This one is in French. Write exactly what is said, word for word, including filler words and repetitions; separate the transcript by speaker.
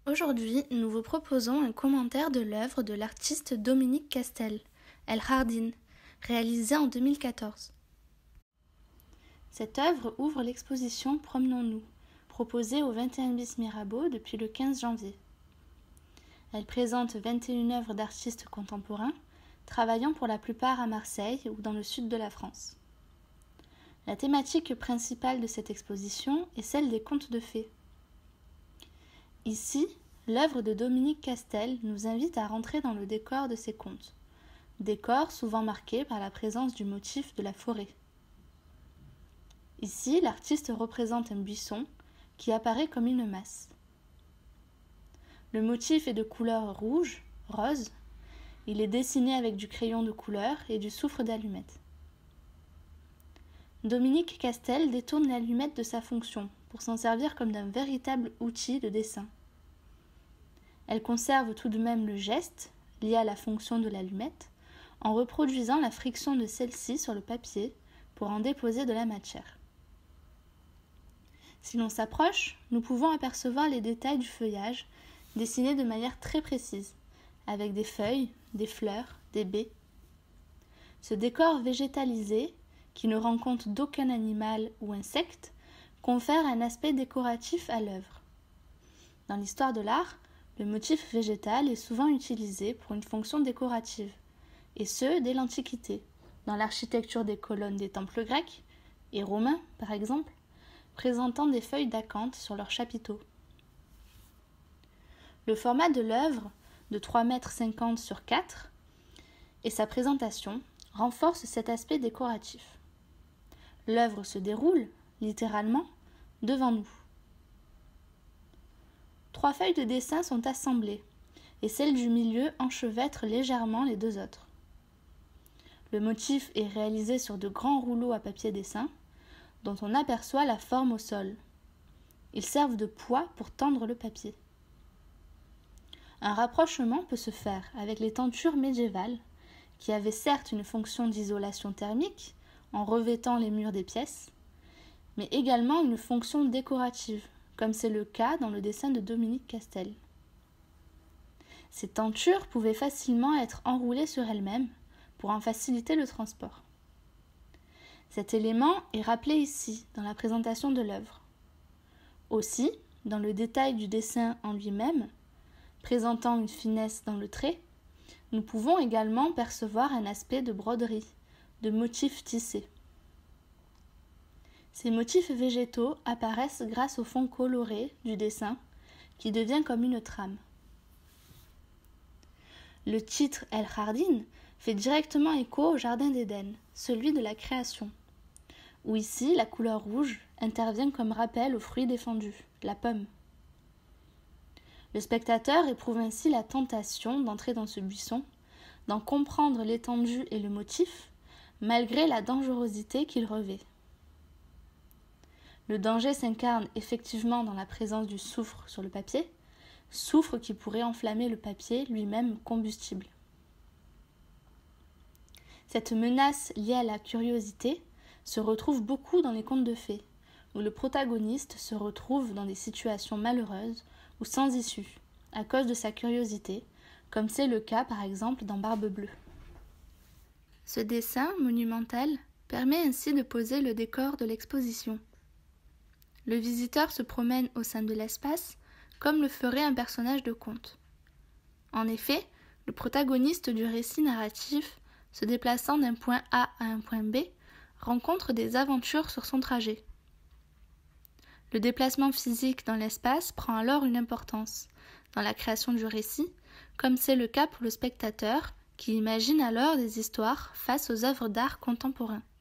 Speaker 1: Aujourd'hui, nous vous proposons un commentaire de l'œuvre de l'artiste Dominique Castel, El Jardín, réalisée en deux mille quatorze. Cette œuvre ouvre l'exposition Promenons-nous, proposée au vingt et un bis Mirabeau depuis le quinze janvier. Elle présente vingt et une œuvres d'artistes contemporains, travaillant pour la plupart à Marseille ou dans le sud de la France. La thématique principale de cette exposition est celle des contes de fées. Ici, l'œuvre de Dominique Castel nous invite à rentrer dans le décor de ces contes, décor souvent marqué par la présence du motif de la forêt. Ici, l'artiste représente un buisson qui apparaît comme une masse. Le motif est de couleur rouge, rose. Il est dessiné avec du crayon de couleur et du soufre d'allumette. Dominique Castel détourne l'allumette de sa fonction pour s'en servir comme d'un véritable outil de dessin. Elle conserve tout de même le geste, lié à la fonction de l'allumette, en reproduisant la friction de celle-ci sur le papier pour en déposer de la matière. Si l'on s'approche, nous pouvons apercevoir les détails du feuillage dessinés de manière très précise, avec des feuilles, des fleurs, des baies. Ce décor végétalisé, qui ne rend compte d'aucun animal ou insecte, confère un aspect décoratif à l'œuvre. Dans l'histoire de l'art, le motif végétal est souvent utilisé pour une fonction décorative, et ce, dès l'Antiquité, dans l'architecture des colonnes des temples grecs et romains, par exemple, présentant des feuilles d'acanthe sur leurs chapiteaux. Le format de l'œuvre, de trois mètres cinquante sur quatre, et sa présentation renforcent cet aspect décoratif. L'œuvre se déroule, littéralement, devant nous. Trois feuilles de dessin sont assemblées, et celle du milieu enchevêtre légèrement les deux autres. Le motif est réalisé sur de grands rouleaux à papier dessin, dont on aperçoit la forme au sol. Ils servent de poids pour tendre le papier. Un rapprochement peut se faire avec les tentures médiévales, qui avaient certes une fonction d'isolation thermique, en revêtant les murs des pièces, mais également une fonction décorative, comme c'est le cas dans le dessin de Dominique Castel. Ces tentures pouvaient facilement être enroulées sur elles-mêmes pour en faciliter le transport. Cet élément est rappelé ici, dans la présentation de l'œuvre. Aussi, dans le détail du dessin en lui-même, présentant une finesse dans le trait, nous pouvons également percevoir un aspect de broderie, de motifs tissés. Ces motifs végétaux apparaissent grâce au fond coloré du dessin, qui devient comme une trame. Le titre El Jardín fait directement écho au Jardin d'Éden, celui de la création, où ici la couleur rouge intervient comme rappel au fruit défendu, la pomme. Le spectateur éprouve ainsi la tentation d'entrer dans ce buisson, d'en comprendre l'étendue et le motif, malgré la dangerosité qu'il revêt. Le danger s'incarne effectivement dans la présence du soufre sur le papier, soufre qui pourrait enflammer le papier lui-même combustible. Cette menace liée à la curiosité se retrouve beaucoup dans les contes de fées, où le protagoniste se retrouve dans des situations malheureuses ou sans issue, à cause de sa curiosité, comme c'est le cas par exemple dans Barbe Bleue. Ce dessin monumental permet ainsi de poser le décor de l'exposition. Le visiteur se promène au sein de l'espace comme le ferait un personnage de conte. En effet, le protagoniste du récit narratif, se déplaçant d'un point A à un point B, rencontre des aventures sur son trajet. Le déplacement physique dans l'espace prend alors une importance dans la création du récit, comme c'est le cas pour le spectateur qui imagine alors des histoires face aux œuvres d'art contemporains.